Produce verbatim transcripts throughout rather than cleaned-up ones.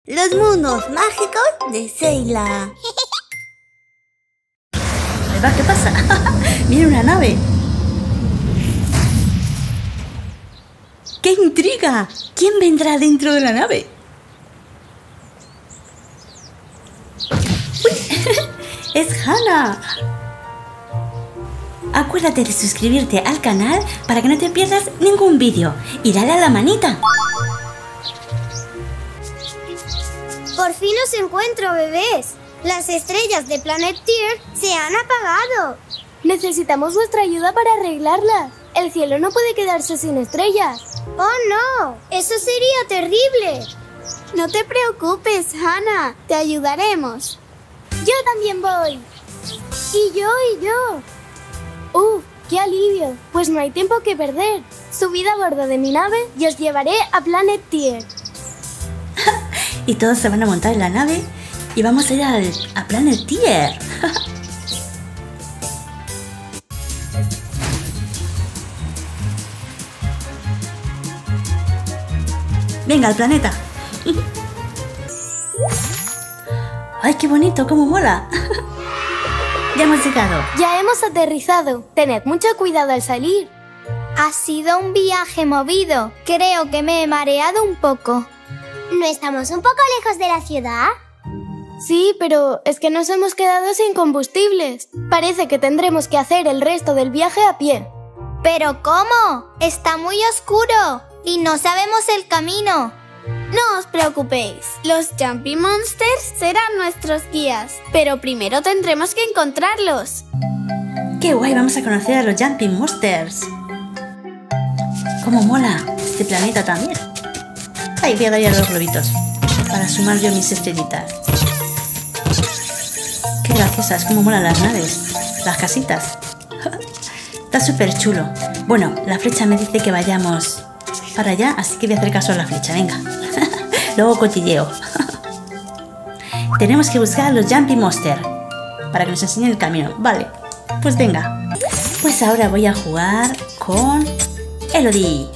Los mundos mágicos de Seila. Ahí va, ¿qué pasa? Mira una nave. ¡Qué intriga! ¿Quién vendrá dentro de la nave? ¡Uy! ¡Es Hannah! Acuérdate de suscribirte al canal para que no te pierdas ningún vídeo y dale a la manita. Por fin os encuentro, bebés. Las estrellas de Planeteer se han apagado. Necesitamos vuestra ayuda para arreglarlas. El cielo no puede quedarse sin estrellas. ¡Oh, no! ¡Eso sería terrible! No te preocupes, Hannah. Te ayudaremos. Yo también voy. Y yo, y yo. ¡Uf! ¡Qué alivio! Pues no hay tiempo que perder. Subid a bordo de mi nave y os llevaré a Planeteer. Y todos se van a montar en la nave y vamos a ir al, a Planeteer. Venga, al planeta. ¡Ay, qué bonito! ¡Cómo mola! Ya hemos llegado. Ya hemos aterrizado. Tened mucho cuidado al salir. Ha sido un viaje movido. Creo que me he mareado un poco. ¿No estamos un poco lejos de la ciudad? Sí, pero es que nos hemos quedado sin combustibles. Parece que tendremos que hacer el resto del viaje a pie. ¿Pero cómo? Está muy oscuro y no sabemos el camino. No os preocupéis, los Jumpy Monsters serán nuestros guías, pero primero tendremos que encontrarlos. ¡Qué guay! Vamos a conocer a los Jumpy Monsters. ¡Cómo mola este planeta también! Ay, voy a dar ya los globitos para sumar yo mis estrellitas. ¡Qué graciosas! ¡Cómo molan las naves! Las casitas. Está súper chulo. Bueno, la flecha me dice que vayamos para allá, así que voy a hacer caso a la flecha. Venga. Luego cotilleo. Tenemos que buscar a los Jumpy Monster para que nos enseñen el camino. Vale, pues venga. Pues ahora voy a jugar con Elodie.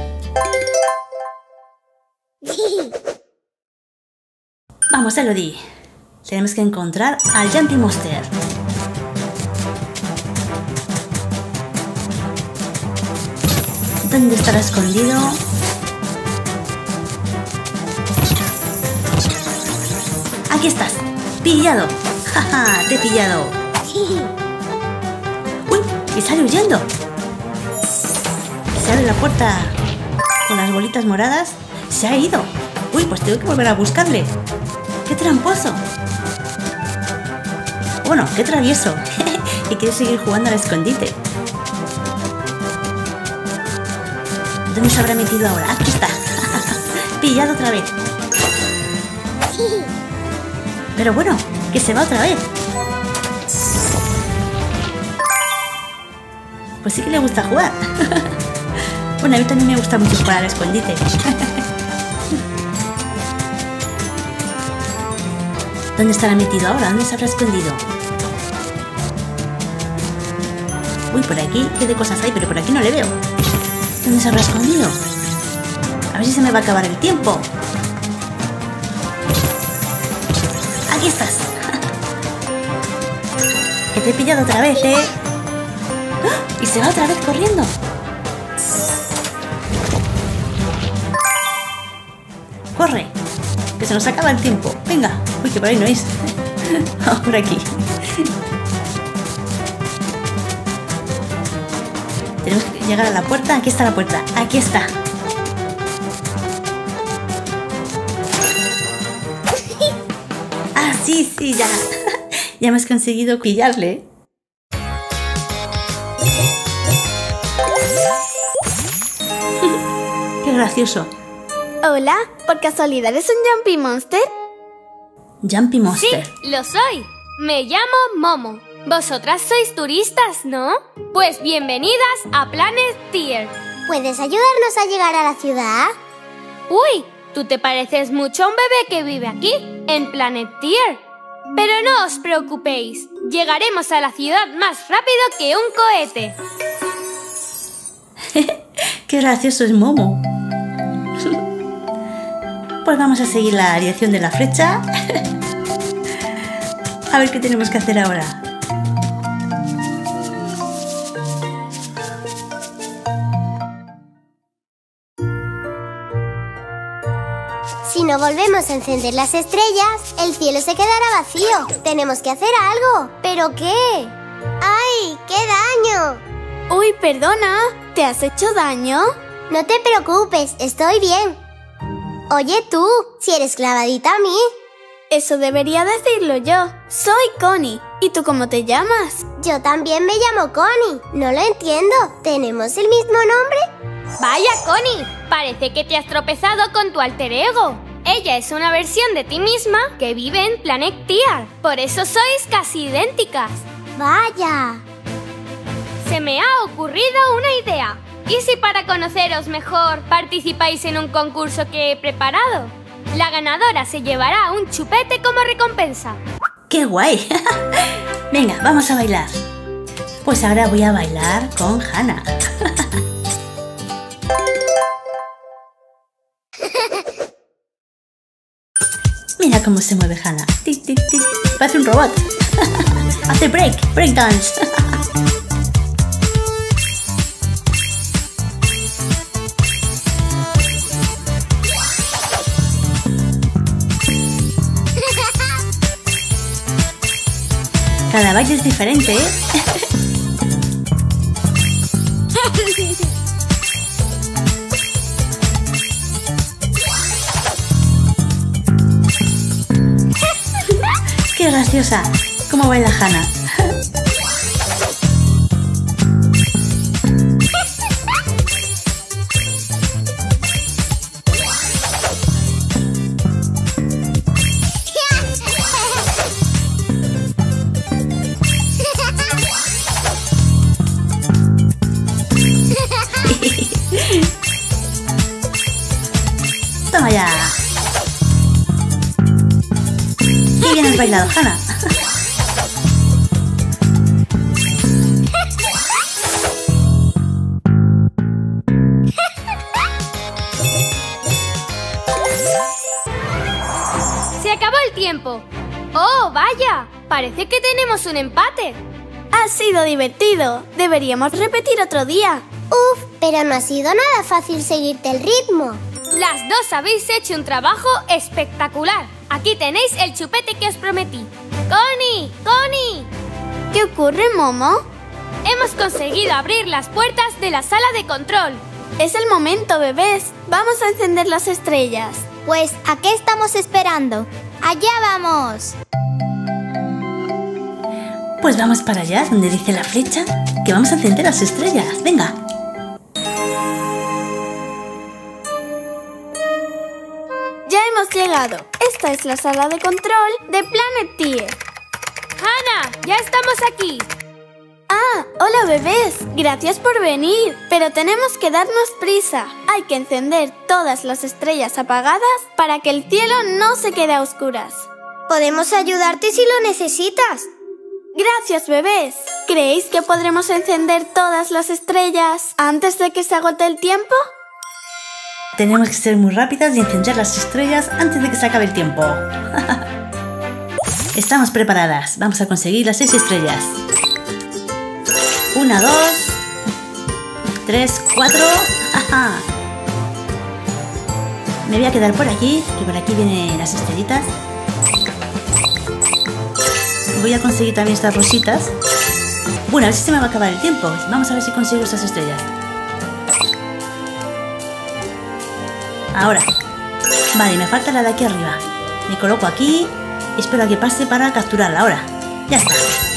Vamos, Elodie. Tenemos que encontrar al Jumpy Monster. ¿Dónde estará escondido? Aquí estás. Pillado. Jaja, te he pillado. Uy, y sale huyendo. Se abre la puerta con las bolitas moradas. Se ha ido. Uy, pues tengo que volver a buscarle. ¡Qué tramposo! Bueno, qué travieso. Y quiere seguir jugando al escondite. ¿Dónde se habrá metido ahora? Aquí está. Pillado otra vez. Pero bueno, que se va otra vez. Pues sí que le gusta jugar. Bueno, a mí también me gusta mucho jugar al escondite. ¿Dónde estará metido ahora? ¿Dónde se habrá escondido? Uy, por aquí, ¿qué de cosas hay? Pero por aquí no le veo. ¿Dónde se habrá escondido? A ver si se me va a acabar el tiempo. Aquí estás. Que te he pillado otra vez, ¿eh? ¡Ah! Y se va otra vez corriendo. Corre, que se nos acaba el tiempo. Venga. Uy, que por ahí no es. Vamos por aquí. Tenemos que llegar a la puerta. Aquí está la puerta. Aquí está. Ah, sí, sí, ya. Ya hemos conseguido pillarle. Qué gracioso. Hola, ¿por casualidad es un Jumpy Monster? Jumpy Monster. Sí, lo soy. Me llamo Momo. Vosotras sois turistas, ¿no? Pues bienvenidas a Planeteer. ¿Puedes ayudarnos a llegar a la ciudad? Uy, tú te pareces mucho a un bebé que vive aquí, en Planeteer. Pero no os preocupéis, llegaremos a la ciudad más rápido que un cohete. Qué gracioso es Momo. pues vamos a seguir la dirección de la flecha. A ver qué tenemos que hacer ahora. Si no volvemos a encender las estrellas, el cielo se quedará vacío. Tenemos que hacer algo. ¿Pero qué? ¡Ay, qué daño! Uy, perdona, ¿te has hecho daño? No te preocupes, estoy bien. Oye tú, si eres clavadita a mí. Eso debería decirlo yo. Soy Connie. ¿Y tú cómo te llamas? Yo también me llamo Connie. No lo entiendo. ¿Tenemos el mismo nombre? Vaya, Connie, parece que te has tropezado con tu alter ego. Ella es una versión de ti misma que vive en Planetear. Por eso sois casi idénticas. Vaya. Se me ha ocurrido una idea. ¿Y si para conoceros mejor participáis en un concurso que he preparado? La ganadora se llevará un chupete como recompensa. ¡Qué guay! Venga, vamos a bailar. Pues ahora voy a bailar con Hannah. Mira cómo se mueve Hannah. Tic, tic, tic. Parece un robot. Hace break, break dance. Cada baile es diferente, ¿eh? ¡Qué graciosa! ¿Cómo baila Hannah? ¡Toma ya! ¡Qué bien has bailado, Hannah! ¡Se acabó el tiempo! ¡Oh, vaya! Parece que tenemos un empate. Ha sido divertido. Deberíamos repetir otro día. Uf, pero no ha sido nada fácil seguirte el ritmo. Las dos habéis hecho un trabajo espectacular. Aquí tenéis el chupete que os prometí. ¡Connie! ¡Connie! ¿Qué ocurre, Momo? Hemos conseguido abrir las puertas de la sala de control. Es el momento, bebés. Vamos a encender las estrellas. Pues, ¿a qué estamos esperando? ¡Allá vamos! Pues vamos para allá, donde dice la flecha, que vamos a encender las estrellas. ¡Venga! Ya hemos llegado. Esta es la sala de control de Planetear. ¡Hannah! ¡Ya estamos aquí! Ah, hola bebés. Gracias por venir. Pero tenemos que darnos prisa. Hay que encender todas las estrellas apagadas para que el cielo no se quede a oscuras. Podemos ayudarte si lo necesitas. Gracias, bebés. ¿Creéis que podremos encender todas las estrellas antes de que se agote el tiempo? Tenemos que ser muy rápidas y encender las estrellas antes de que se acabe el tiempo. Estamos preparadas. Vamos a conseguir las seis estrellas. Una, dos, tres, cuatro. ¡Ajá! Me voy a quedar por aquí, que por aquí vienen las estrellitas. Voy a conseguir también estas rositas. Bueno, a ver si se me va a acabar el tiempo. Vamos a ver si consigo estas estrellas. Ahora. Vale, me falta la de aquí arriba. Me coloco aquí y espero a que pase para capturarla. Ahora. Ya está.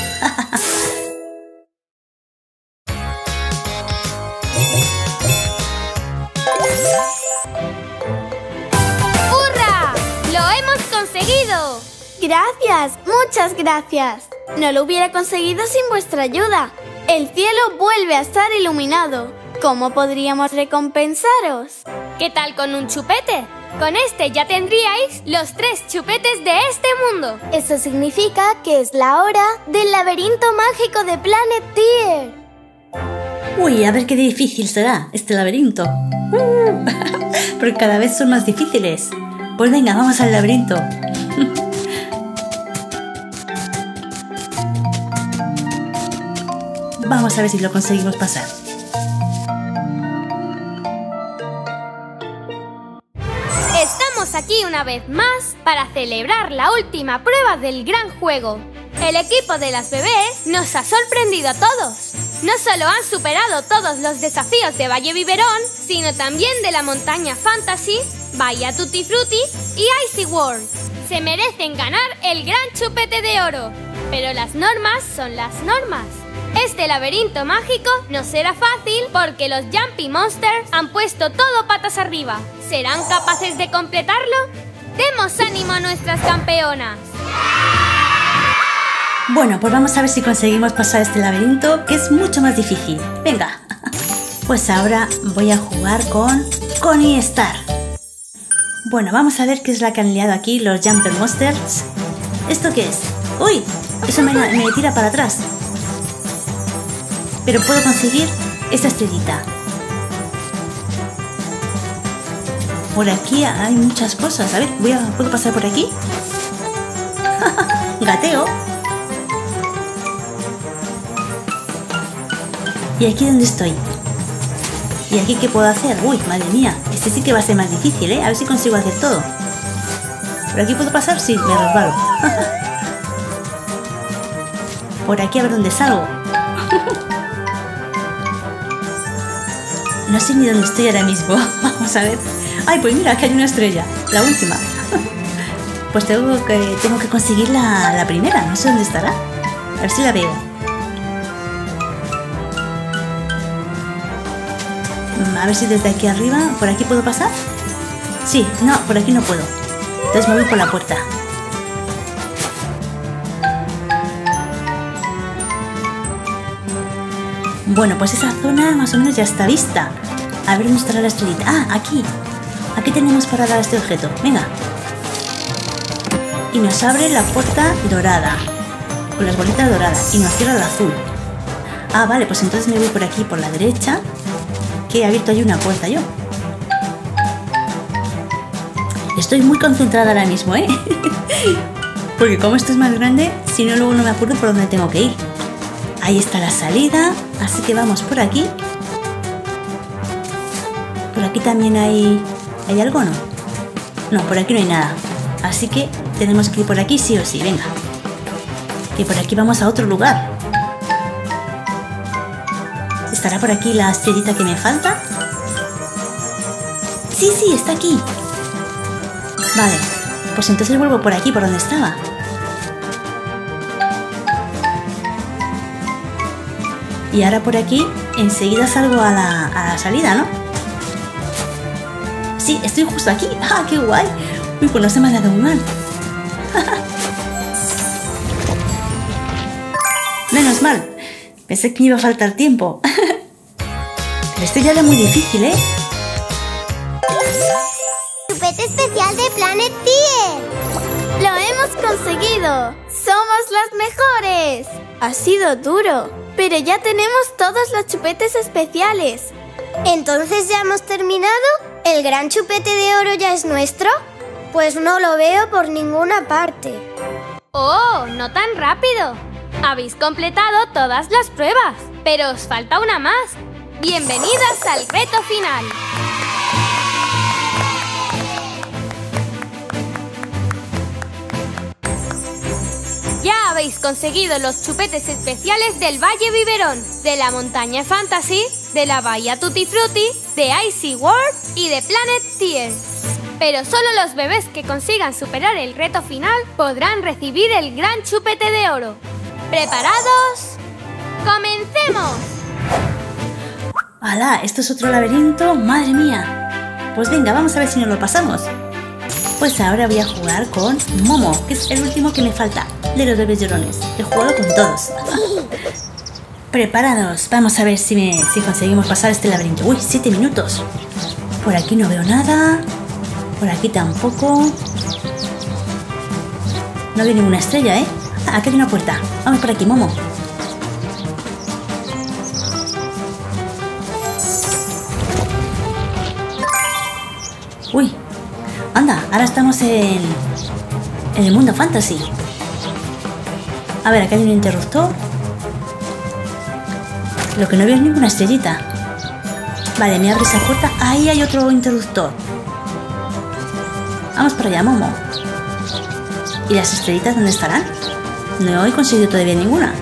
¡Hurra! ¡Lo hemos conseguido! Gracias, muchas gracias. No lo hubiera conseguido sin vuestra ayuda. El cielo vuelve a estar iluminado. ¿Cómo podríamos recompensaros? ¿Qué tal con un chupete? Con este ya tendríais los tres chupetes de este mundo. Eso significa que es la hora del laberinto mágico de Planetear. Uy, a ver qué difícil será este laberinto. Porque cada vez son más difíciles. Pues venga, vamos al laberinto. Vamos a ver si lo conseguimos pasar. Estamos aquí una vez más para celebrar la última prueba del gran juego. El equipo de las bebés nos ha sorprendido a todos. No solo han superado todos los desafíos de Valle Biberón, sino también de la montaña Fantasy, Bahía Tutti Frutti y Icy World. Se merecen ganar el gran chupete de oro, pero las normas son las normas. Este laberinto mágico no será fácil porque los Jumpy Monsters han puesto todo patas arriba. ¿Serán capaces de completarlo? ¡Demos ánimo a nuestras campeonas! Bueno, pues vamos a ver si conseguimos pasar este laberinto, que es mucho más difícil. Venga. Pues ahora voy a jugar con Connie Star. Bueno, vamos a ver qué es la que han liado aquí los Jumper Monsters. ¿Esto qué es? ¡Uy! Eso me, me tira para atrás. Pero puedo conseguir esta estrellita. Por aquí hay muchas cosas. A ver, voy a, ¿puedo pasar por aquí? Gateo. ¿Y aquí dónde estoy? ¿Y aquí qué puedo hacer? Uy, madre mía. Este sí que va a ser más difícil, ¿eh? A ver si consigo hacer todo. ¿Por aquí puedo pasar? Sí, me resbalo. Por aquí a ver dónde salgo. No sé ni dónde estoy ahora mismo. Vamos a ver. Ay, pues mira, que hay una estrella. La última. Pues tengo que, tengo que conseguir la, la primera. No sé dónde estará. A ver si la veo. A ver si desde aquí arriba, ¿por aquí puedo pasar? Sí, no, por aquí no puedo. Entonces me voy por la puerta. Bueno, pues esa zona más o menos ya está vista. A ver dónde estará la estrellita. Ah, aquí. Aquí tenemos para dar este objeto. Venga. Y nos abre la puerta dorada. Con las bolitas doradas. Y nos cierra la azul. Ah, vale, pues entonces me voy por aquí, por la derecha. Que he abierto ahí una puerta yo. Estoy muy concentrada ahora mismo, ¿eh? Porque como esto es más grande, si no luego no me acuerdo por dónde tengo que ir. Ahí está la salida, así que vamos por aquí. Por aquí también hay... ¿Hay algo o no? No, por aquí no hay nada. Así que tenemos que ir por aquí sí o sí, venga. Que por aquí vamos a otro lugar. ¿Estará por aquí la estrellita que me falta? Sí, sí, está aquí. Vale, pues entonces vuelvo por aquí, por donde estaba. Y ahora por aquí, enseguida salgo a la, a la salida, ¿no? Sí, estoy justo aquí. ¡Ah, qué guay! Uy, pues no se me ha dado un mal. Menos mal. Pensé que me iba a faltar tiempo. Pero esto ya era muy difícil, ¿eh? ¡Chupete especial de Planet Tier! ¡Lo hemos conseguido! ¡Somos las mejores! Ha sido duro, pero ya tenemos todos los chupetes especiales. ¿Entonces ya hemos terminado? ¿El gran chupete de oro ya es nuestro? Pues no lo veo por ninguna parte. ¡Oh, no tan rápido! Habéis completado todas las pruebas, pero os falta una más. ¡Bienvenidas al reto final! Ya habéis conseguido los chupetes especiales del Valle Biberón, de la montaña Fantasy, de la Bahía Tutti Frutti, de Icy World y de Planet Tier. Pero solo los bebés que consigan superar el reto final podrán recibir el gran chupete de oro. ¿Preparados? ¡Comencemos! ¡Hala! ¿Esto es otro laberinto? ¡Madre mía! Pues venga, vamos a ver si nos lo pasamos. Pues ahora voy a jugar con Momo, que es el último que me falta de los bebés llorones. He jugado con todos. Preparados, vamos a ver si, me, si conseguimos pasar este laberinto. Uy, siete minutos. Por aquí no veo nada. Por aquí tampoco. No veo ninguna estrella, ¿eh? Ah, aquí hay una puerta. Vamos por aquí, Momo. Uy, anda, ahora estamos en, en el mundo fantasy. A ver, acá hay un interruptor. Lo que no veo es ninguna estrellita. Vale, me abre esa puerta. Ahí hay otro interruptor. Vamos para allá, Momo. ¿Y las estrellitas dónde estarán? No he conseguido todavía ninguna.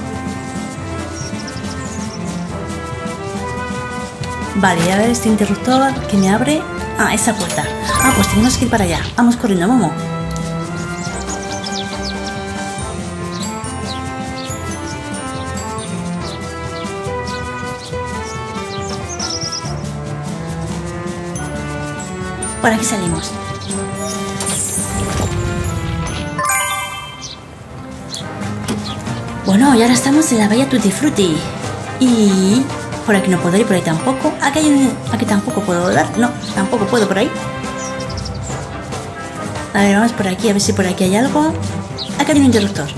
Vale, a ver este interruptor que me abre. Ah, esa puerta. Ah, pues tenemos que ir para allá. Vamos corriendo, Momo. Por aquí salimos. Bueno, y ahora estamos en la Bahía Tutti Frutti. Y por aquí no puedo ir, por ahí tampoco. Aquí, hay un... aquí tampoco puedo dar. No, tampoco puedo por ahí. A ver, vamos por aquí, a ver si por aquí hay algo. Aquí hay un interruptor.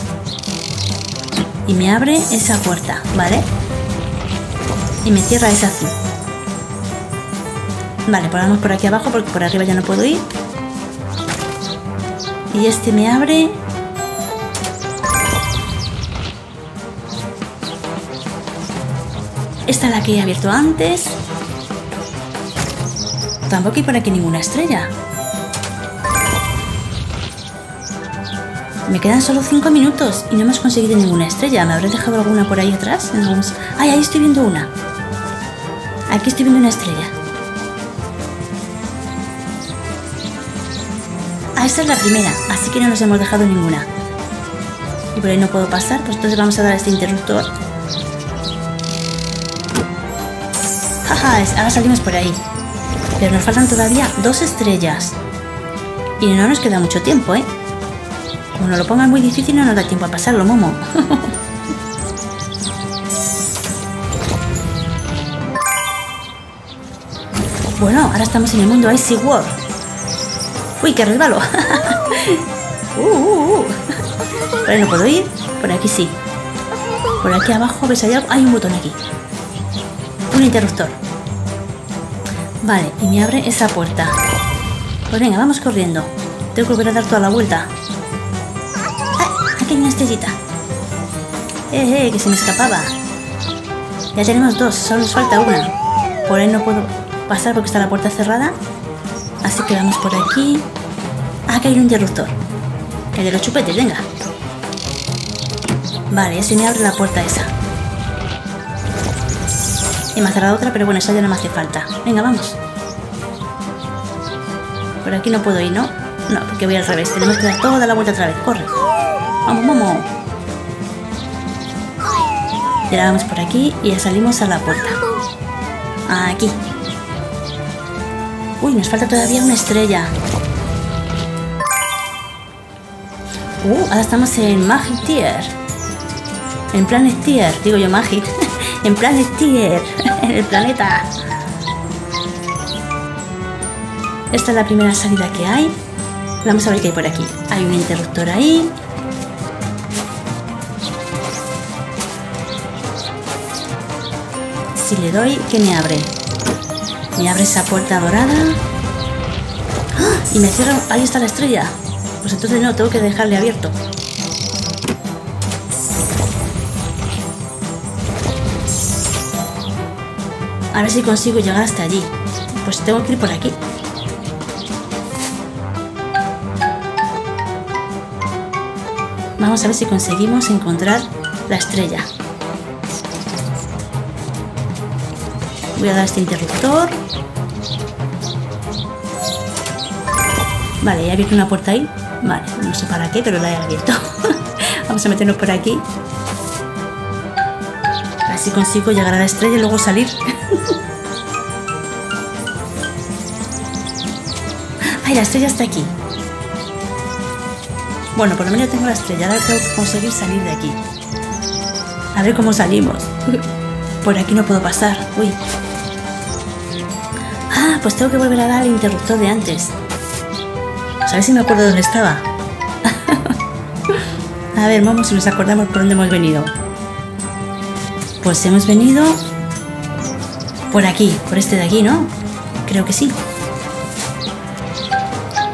Y me abre esa puerta, ¿vale? Y me cierra esa azul. Vale, pues vamos por aquí abajo porque por arriba ya no puedo ir. Y este me abre. Esta es la que he abierto antes. Tampoco hay por aquí ninguna estrella. Me quedan solo cinco minutos y no hemos conseguido ninguna estrella. ¿Me habré dejado alguna por ahí atrás? ¿En algún... ¡Ay, ahí estoy viendo una! Aquí estoy viendo una estrella. Ah, esta es la primera, así que no nos hemos dejado ninguna. Y por ahí no puedo pasar, pues entonces vamos a dar a este interruptor. Jaja, ahora salimos por ahí. Pero nos faltan todavía dos estrellas. Y no nos queda mucho tiempo, ¿eh? Como nos lo pongan muy difícil no nos da tiempo a pasarlo, Momo. Bueno, ahora estamos en el mundo Icy World. ¡Uy, que resbalo! uh, uh, uh. Por ahí no puedo ir. Por aquí sí. Por aquí abajo, ¿ves allá? Hay un botón aquí. Un interruptor. Vale, y me abre esa puerta. Pues venga, vamos corriendo. Tengo que volver a dar toda la vuelta. ¡Ah! Aquí hay una estrellita. ¡Eh, eh! Que se me escapaba. Ya tenemos dos, solo nos falta una. Por ahí no puedo pasar porque está la puerta cerrada. Así que vamos por aquí. Ah, que hay un interruptor. El de los chupetes, venga. Vale, ese me abre la puerta esa. Y me ha cerrado otra, pero bueno, esa ya no me hace falta. Venga, vamos. Por aquí no puedo ir, ¿no? No, porque voy al revés. Tenemos que dar toda la vuelta otra vez. Corre. Vamos, Momo. Y ahora vamos por aquí y ya salimos a la puerta. Aquí. Uy, nos falta todavía una estrella. Uh, ahora estamos en Magic Tier. En Planet Tier, digo yo Magic. En Planet Tier, en el planeta. Esta es la primera salida que hay. Vamos a ver qué hay por aquí. Hay un interruptor ahí. Si le doy, ¿qué me abre? Me abre esa puerta dorada. ¡Ah! Y me cierra... Ahí está la estrella. Pues entonces no, tengo que dejarle abierto. A ver si consigo llegar hasta allí. Pues tengo que ir por aquí. Vamos a ver si conseguimos encontrar la estrella. Voy a dar este interruptor. Vale, ya he abierto una puerta ahí. Vale, no sé para qué, pero la he abierto. Vamos a meternos por aquí. A ver si consigo llegar a la estrella y luego salir. ¡Ay, la estrella está aquí! Bueno, por lo menos tengo la estrella. Ahora tengo que conseguir salir de aquí. A ver cómo salimos. Por aquí no puedo pasar. Uy. Ah, pues tengo que volver a dar el interruptor de antes. A ver si me acuerdo dónde estaba. A ver, vamos si nos acordamos por dónde hemos venido. Pues hemos venido por aquí, por este de aquí, ¿no? Creo que sí.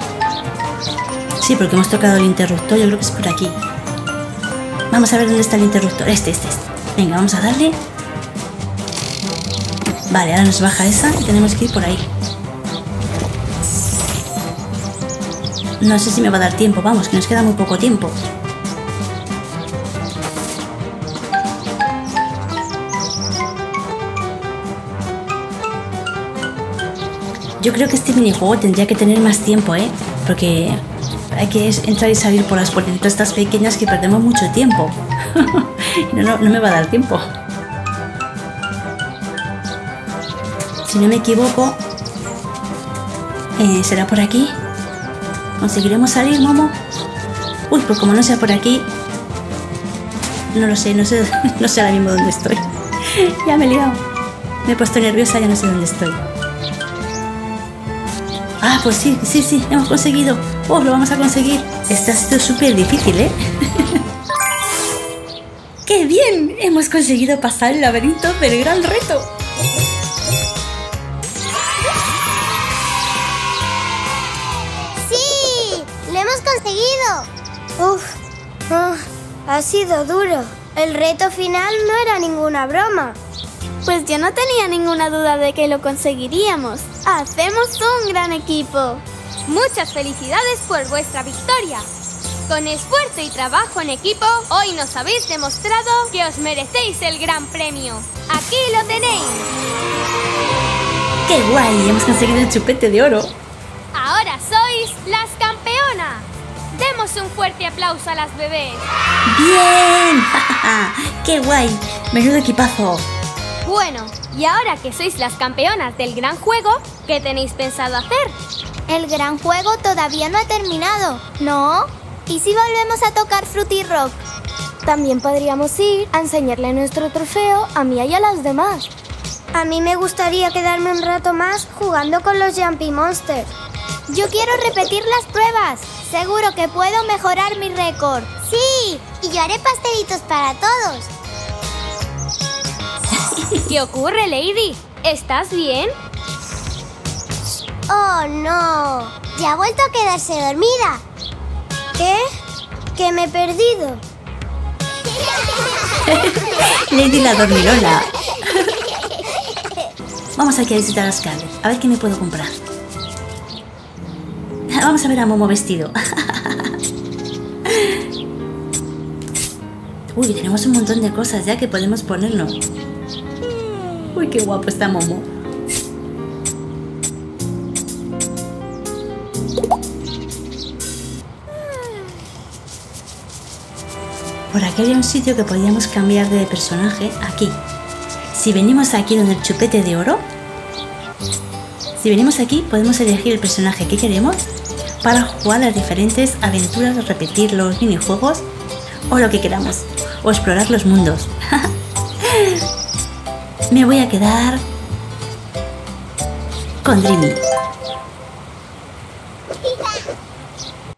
Sí, porque hemos tocado el interruptor, yo creo que es por aquí. Vamos a ver dónde está el interruptor. Este, este, este. Venga, vamos a darle. Vale, ahora nos baja esa y tenemos que ir por ahí. No sé si me va a dar tiempo, vamos, que nos queda muy poco tiempo. Yo creo que este minijuego tendría que tener más tiempo, ¿eh? Porque hay que entrar y salir por las puertitas estas pequeñas que perdemos mucho tiempo. no, no, no me va a dar tiempo. Si no me equivoco, eh, ¿será por aquí? ¿Conseguiremos salir, Momo? Uy, pues como no sea por aquí, no lo sé, no sé, no sé ahora mismo dónde estoy. Ya me he liado. Me he puesto nerviosa, ya no sé dónde estoy. Ah, pues sí, sí, sí, hemos conseguido. Oh, lo vamos a conseguir. Este ha sido súper difícil, ¿eh? ¡Qué bien! Hemos conseguido pasar el laberinto del gran reto. ¡Sí! ¡Lo hemos conseguido! Uf, uf, ha sido duro. El reto final no era ninguna broma. Pues yo no tenía ninguna duda de que lo conseguiríamos. ¡Hacemos un gran equipo! Muchas felicidades por vuestra victoria. Con esfuerzo y trabajo en equipo, hoy nos habéis demostrado que os merecéis el gran premio. ¡Aquí lo tenéis! ¡Qué guay! Hemos conseguido el chupete de oro. Ahora sois las campeonas. Demos un fuerte aplauso a las bebés. ¡Bien! ¡Qué guay! Menudo equipazo. Bueno, y ahora que sois las campeonas del gran juego, ¿qué tenéis pensado hacer? El gran juego todavía no ha terminado, ¿no? ¿Y si volvemos a tocar Fruity Rock? También podríamos ir a enseñarle nuestro trofeo a Mía y a las demás. A mí me gustaría quedarme un rato más jugando con los Jumpy Monsters. Yo quiero repetir las pruebas. Seguro que puedo mejorar mi récord. Sí, y yo haré pastelitos para todos. ¿Qué ocurre, Lady? ¿Estás bien? Oh, no. Ya ha vuelto a quedarse dormida. ¿Qué? ¿Que me he perdido? Lady la dormilona. Vamos aquí a visitar a Scarlett. A ver qué me puedo comprar. Vamos a ver a Momo vestido. Uy, tenemos un montón de cosas ya que podemos ponernos. Uy, qué guapo está Momo. Por aquí había un sitio que podíamos cambiar de personaje. Aquí. Si venimos aquí donde el chupete de oro, si venimos aquí podemos elegir el personaje que queremos para jugar las diferentes aventuras, repetir los minijuegos o lo que queramos, o explorar los mundos. Me voy a quedar con Dreamy.